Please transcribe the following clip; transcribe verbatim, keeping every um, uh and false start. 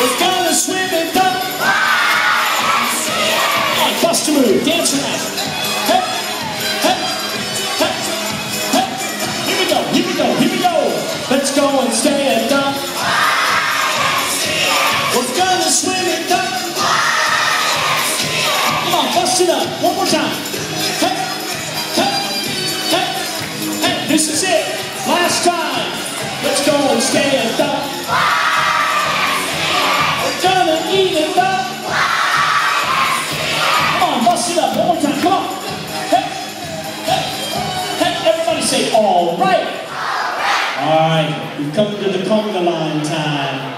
We're gonna swim in the Y M C A. Bust a move, dance around. Hey, hey, hey, hey. Here we go, here we go, here we go. Let's go and stay at the Y M C A. We're gonna swim in the Y M C A. Come on, bust it up, one more time. Hey, hey, hey, hey. This is it, last time. Let's go and stay at the Y M C A. We're gonna eat it up. Come on, bust it up one more time. Come on. Hey, hey, hey. Everybody say, all right. All right. All right. We've come to the conga line time.